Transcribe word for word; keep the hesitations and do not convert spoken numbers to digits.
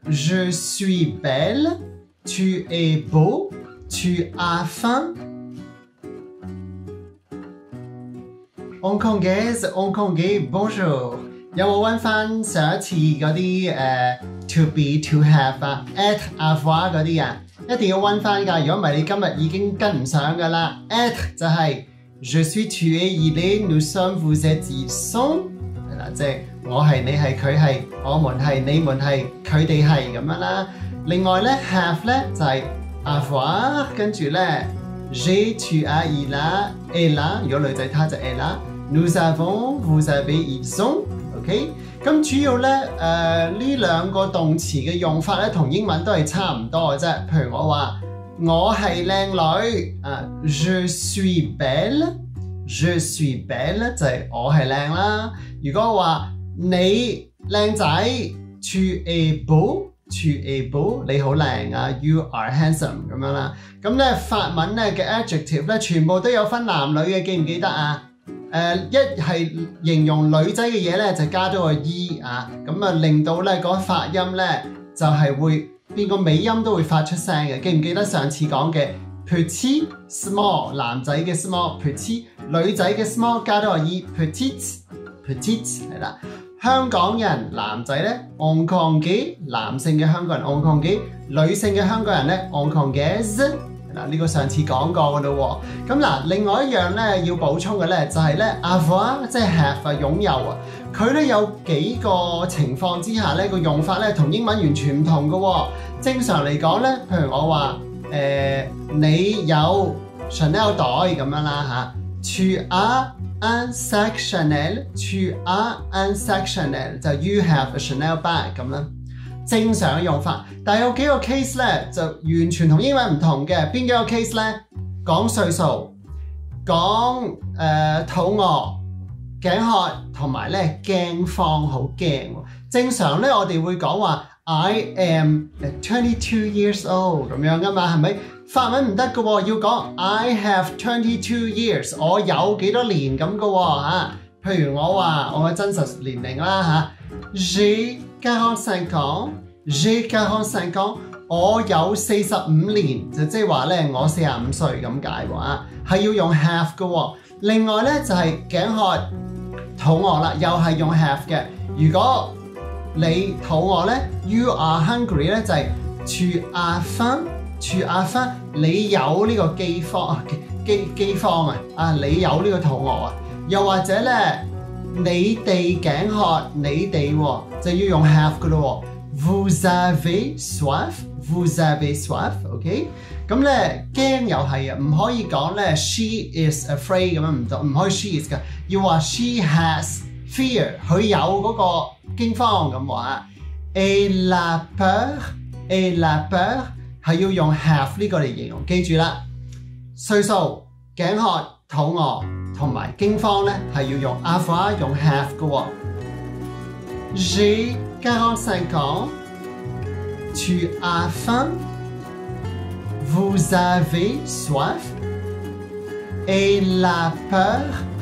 Je suis belle. Tu es beau. Tu as faim. Hongkongaise, Hongkongais, bonjour。有冇溫翻上一次嗰啲誒 to be to have 啊 être avoir 嗰啲啊？一定要溫翻㗎，如果唔係你今日已經跟唔上㗎啦。être 就係 je suis tu es il est nous sommes vous êtes ils sont 係啦，即係我係你係佢係我們係你們係佢哋係咁樣啦。另外咧 have 咧就係 avoir 跟住咧 j'ai tu as il a elle a 如果女仔她就 elle a nous avons vous avez ils ont OK 咁主要咧誒呢兩個動詞嘅用法咧同英文都係差唔多嘅啫。譬如我話我係靚女啊 je suis belle je suis belle 就係我係靚啦。如果我話你靚仔 tu es beau tu es beau 你好靚啊 you are handsome 咁樣啦。咁咧法文咧嘅 adjective 咧全部都有分男女嘅，記唔記得啊？誒、uh, 一係形容女仔嘅嘢咧，就加咗個 e 啊，咁啊令到咧嗰發音咧就係、是、會變個尾音都會發出聲嘅。記唔記得上次講嘅 petit small 男仔嘅 small petit 女仔嘅 small 加咗個 e petite petite 係啦。香港人男仔咧 Hongkongais 男性嘅香港人 Hongkongais 女性嘅香港人咧 Hongkongaise。嗱，呢個上次講過嘅咯喎，咁嗱，另外一樣咧要補充嘅咧就係咧 avoir 即係 have 啊擁有啊，佢咧有幾個情況之下咧個用法咧同英文完全唔同嘅喎。正常嚟講咧，譬如我話誒、呃、你有 Chanel 袋咁樣啦嚇 ，tu as un sac Chanel，tu as un sac Chanel 就 you have a Chanel bag 咁啦。正常嘅用法，但係有幾個 case 咧就完全同英文唔同嘅。邊幾個 case 咧？講歲數、講誒、呃、肚餓、頸渴同埋咧驚慌，好驚。正常咧我哋會講話 I am twenty-two years old 咁樣噶嘛，係咪？法文唔得嘅喎，要講 I have twenty-two years， 我有幾多年咁嘅喎嚇。譬如我話我嘅真實年齡啦嚇 ，J'ai quarante-cinq ans j'ai quarante-cinq ans 我有四十五年，就即係話咧我四十五歲咁解喎，係要用 have 嘅喎。另外咧就係頸渴肚餓啦，又係用 have 嘅。如果你肚餓咧 you are hungry 咧就係 tu as faim tu as faim 你有呢個饑荒饑饑荒啊啊你有呢個肚餓啊。又或者咧你哋頸渴你哋喎就要用 have 嘅咯喎。Vous avez soif vous avez soif OK 咁咧驚又係啊，唔可以講咧 she is afraid 咁樣唔唔可以 she is 㗎，要話 she has fear 佢有嗰個驚慌咁話。Elle a peur elle a peur 係要用 have 呢個嚟形容，記住啦。歲數、頸渴、肚餓同埋驚慌咧係要用 avoir 用 have 嘅喎。J'ai quarante-cinq ans tu as faim vous avez soif elle a peur